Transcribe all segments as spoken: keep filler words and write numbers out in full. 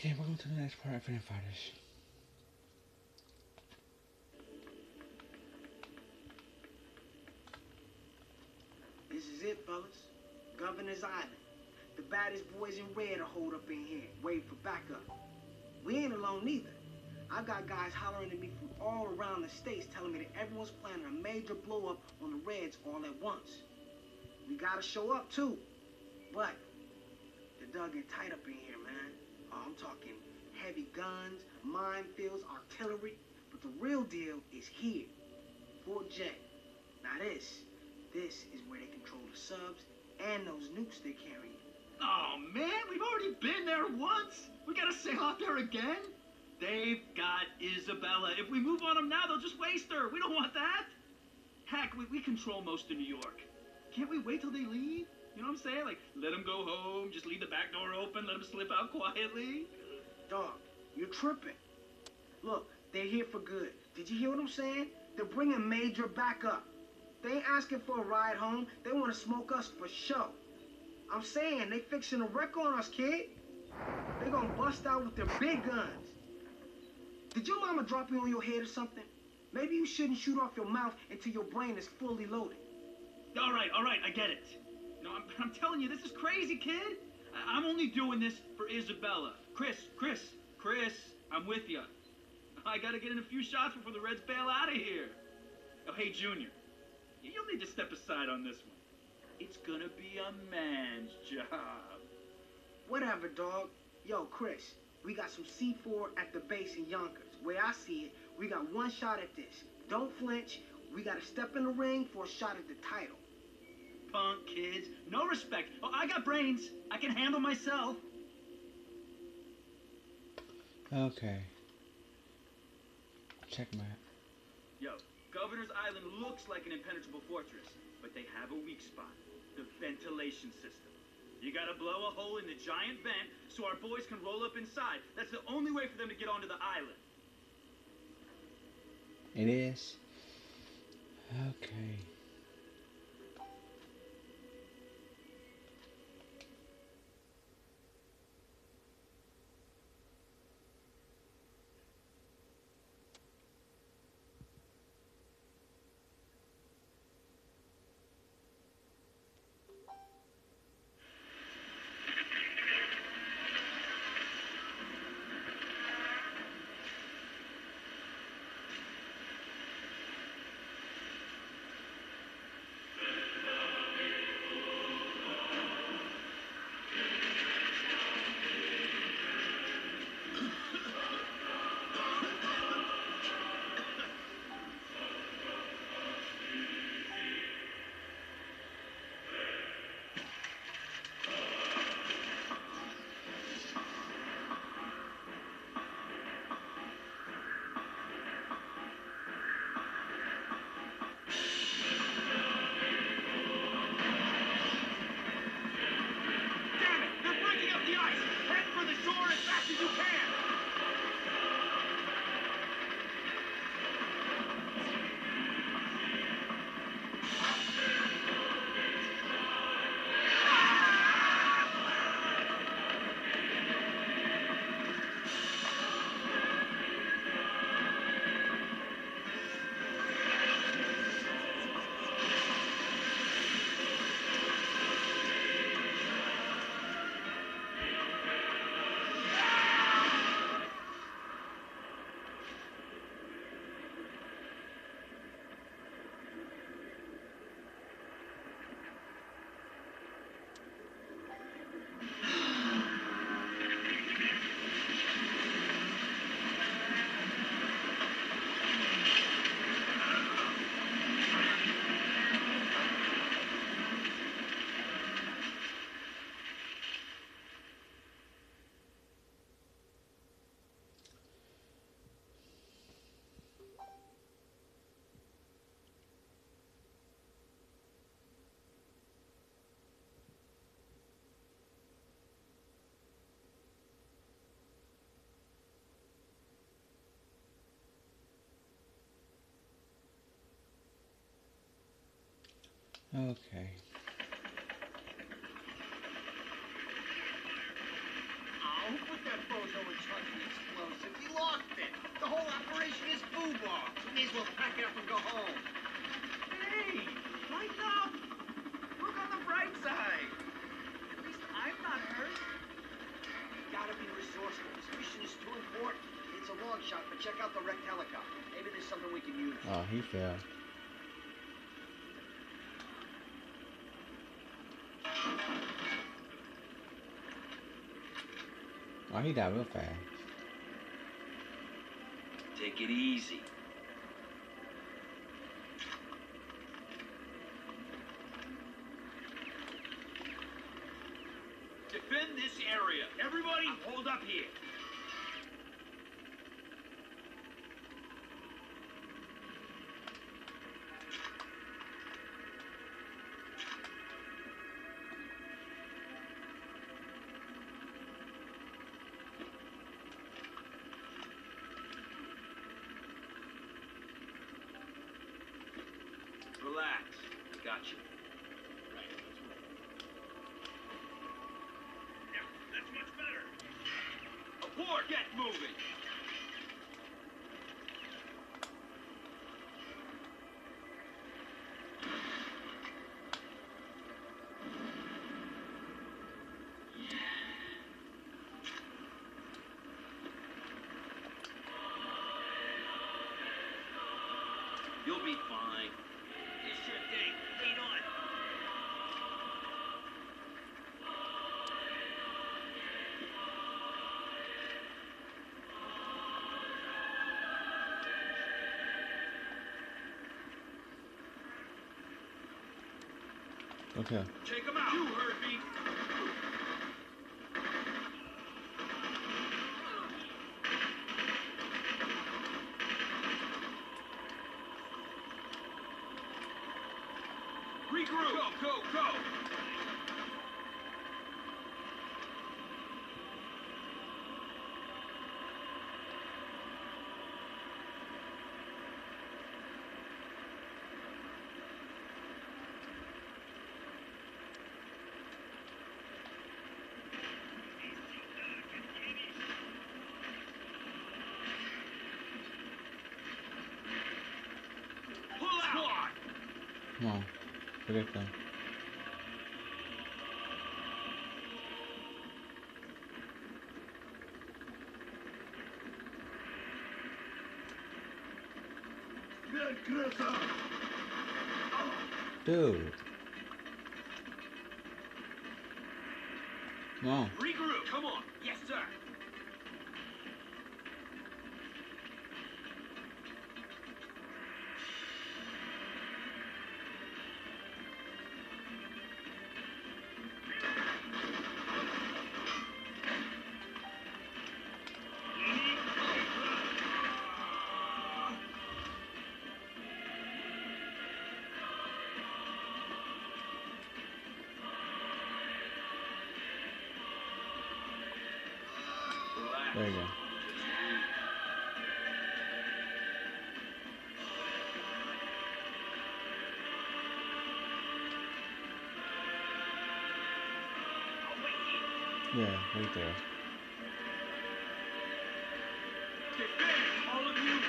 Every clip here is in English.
Okay, welcome to the next part of Freedom Fighters. This is it, fellas. Governor's Island. The baddest boys in red are holed up in here, waiting for backup. We ain't alone neither. I got guys hollering at me from all around the states telling me that everyone's planning a major blow-up on the Reds all at once. We gotta show up, too. But they're dug in tight up in here, man. Oh, I'm talking heavy guns, minefields, artillery. But the real deal is here. Fort J. Now this, this is where they control the subs and those nukes they're carrying. Oh, man, we've already been there once. We gotta sail out there again? They've got Isabella. If we move on them now, they'll just waste her. We don't want that. Heck, we, we control most of New York. Can't we wait till they leave? You know what I'm saying? Like, let them go home, just leave the back door open, let them slip out quietly. Dog, you're tripping. Look, they're here for good. Did you hear what I'm saying? They're bringing major backup. They ain't asking for a ride home. They want to smoke us for show. I'm saying they fixing a wreck on us, kid. They gonna bust out with their big guns. Did your mama drop you on your head or something? Maybe you shouldn't shoot off your mouth until your brain is fully loaded. All right, all right, I get it. No, I'm, I'm telling you, this is crazy, kid. I, I'm only doing this for Isabella. Chris, Chris, Chris, I'm with you. I gotta get in a few shots before the Reds bail out of here. Oh, hey, Junior, you'll need to step aside on this one. It's gonna be a man's job. Whatever, dog. Yo, Chris, we got some C four at the base in Yonkers. Way I see it, we got one shot at this. Don't flinch. We gotta step in the ring for a shot at the title. Punk kids, no respect. Oh, I got brains. I can handle myself. Okay. Checkmate. Yo, Governor's Island looks like an impenetrable fortress, but they have a weak spot. The ventilation system. You gotta blow a hole in the giant vent so our boys can roll up inside. That's the only way for them to get onto the island. It is. Okay. Okay. Oh, what the that bozo in charge of the explosives. He lost it. The whole operation is foosball. We may as well pack it up and go home. Hey, lighten up. Look on the bright side. At least I'm not hurt. Gotta be resourceful. This mission is too important. It's a long shot, but check out the wrecked helicopter. Maybe there's something we can use. Oh, he fell. Oh, he died real fast. Take it easy. Defend this area. Everybody, hold up here. Relax. Got you. Right, that's right. Yeah, that's much better. Abort! Get moving! You'll be fine. It's your day. Lean on. Okay. Take him out. You heard me. Regroup. Go, go, go. Pull out. Squad. Come on. Forget them. Dude. Come on. Regroup. Come on. Yes, sir. Relax. There you go. Yeah, right there. Defend, all of you.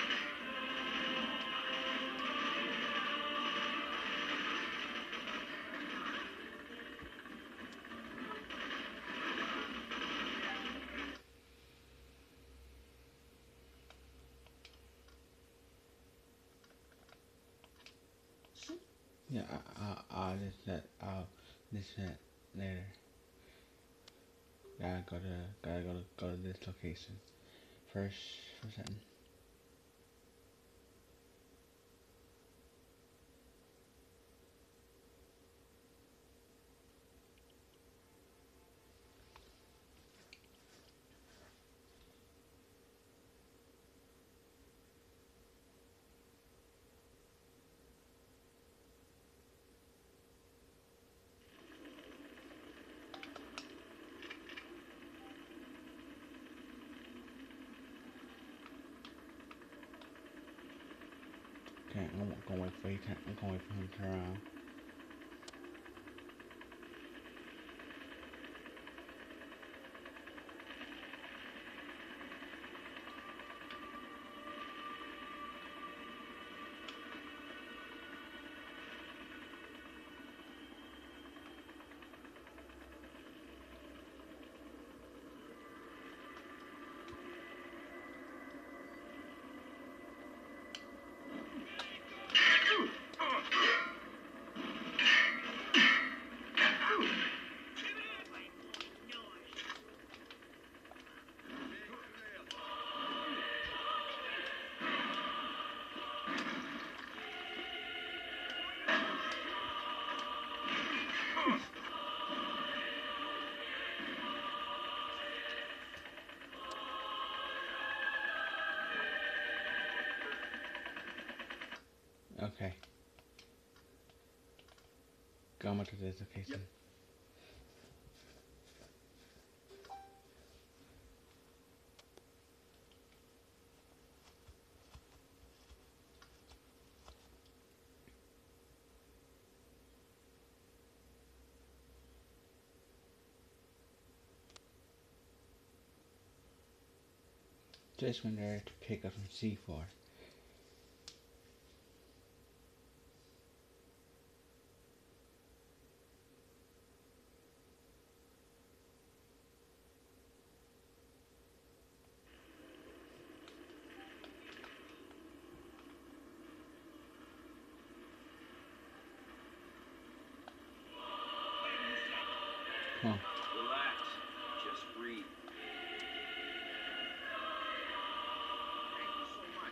Yeah, I, I, I'll just that. I'll just that later. Gotta go to, gotta go to, go to this location first for something. Okay, I'm gonna wait for you. To, I'm gonna wait for him to turn around. Okay. Going to this location. Yep. Just went there to pick up some C four. Come on. Relax. Just breathe. Thank you so much.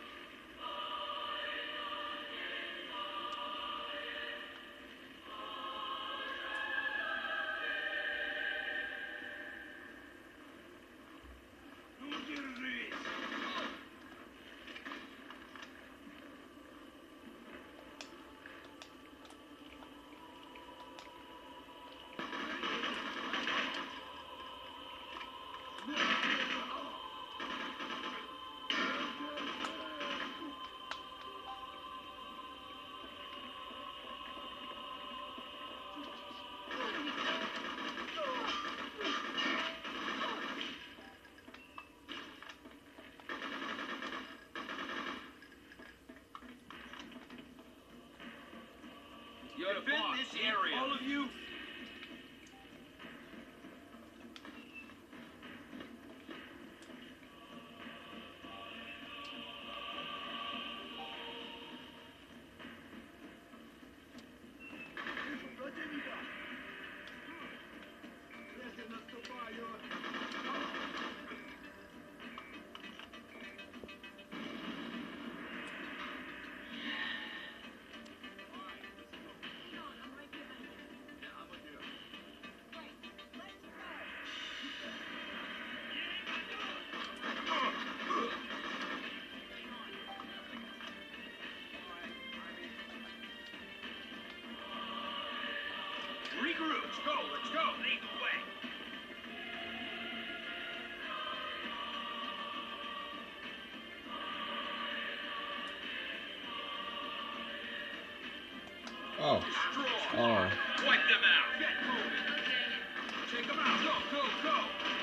You're the boss. This area. All of you. Regroup. Let's go. Let's go. Lead the way. Oh. Destroy. Oh. Wipe them out. Get moving. Take them out. Go, go, go.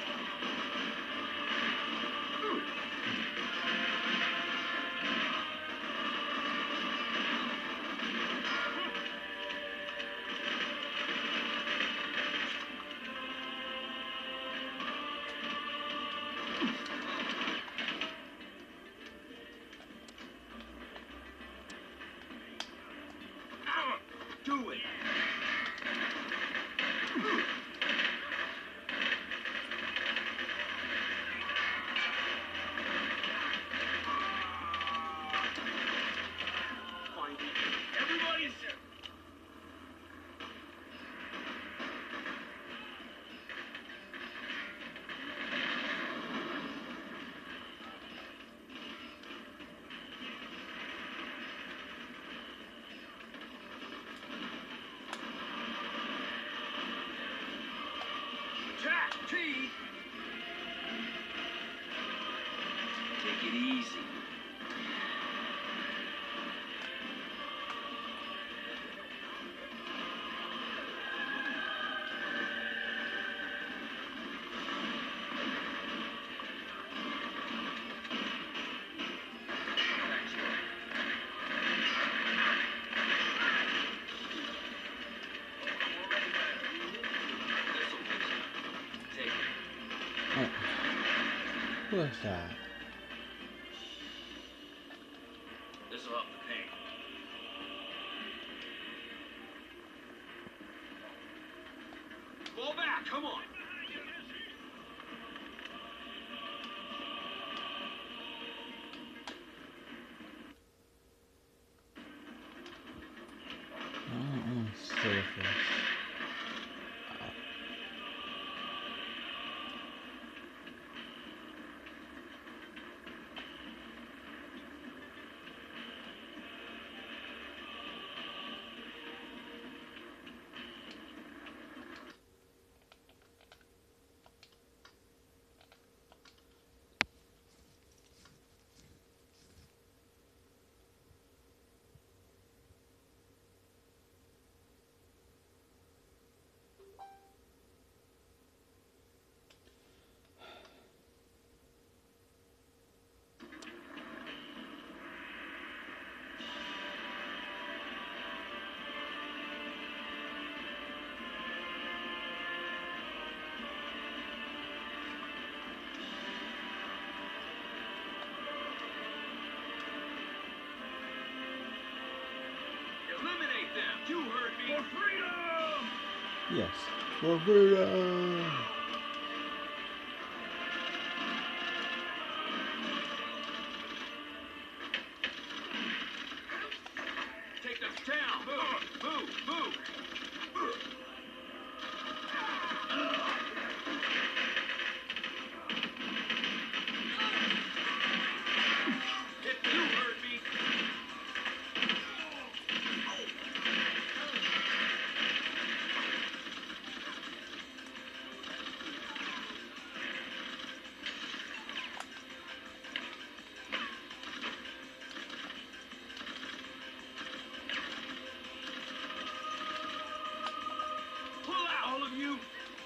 Do it. Find it. Everybody's there. Attack, T! Take it easy. Thanks, Roy. This'll fix it. Take it. Oh. What's that? This'll help the pain. Fall back, come on. Oh, I'm surface. Yes. Roberta! Take them down. Move, move, move. Hit me, you heard me. Pull out, all of you.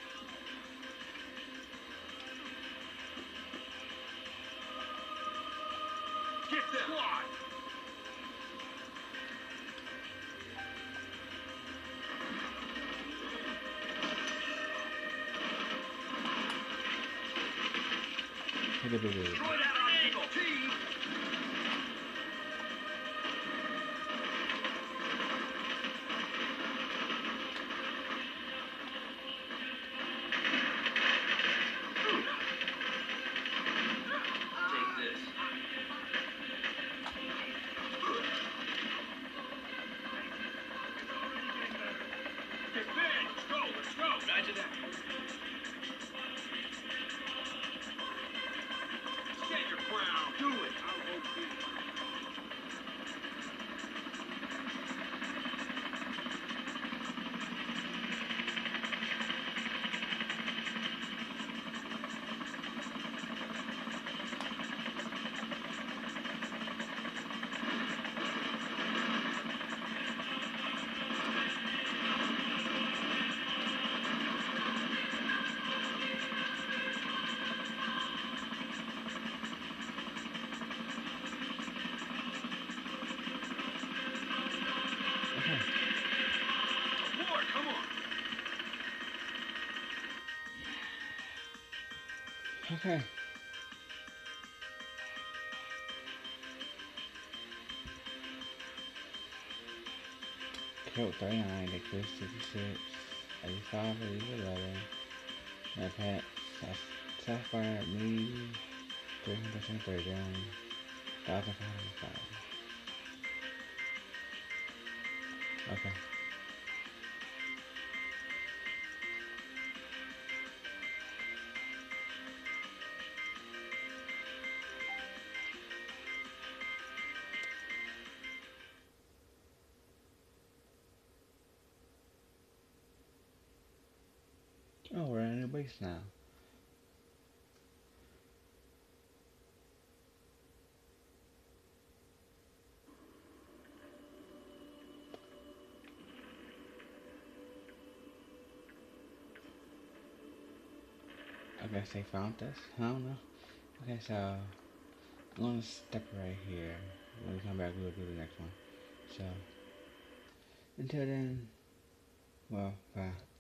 Get them. Squad. Take a big Destroy that obstacle. Team. Take this. Defend. Let's go. Let's go. Imagine that. Stand your ground. Do it. I'll hold you. Okay. Aboard, come on. Okay. Killed thirty-nine, they killed sixty-six, eighty-five, eleven. My pet, Sapphire, me, three hundred thirty-one, one thousand five hundred five. Okay. Oh, we're in a new base now. I guess they found us. I don't know. Okay, so I'm gonna step right here. When we come back, we'll do the next one. So until then, well, bye.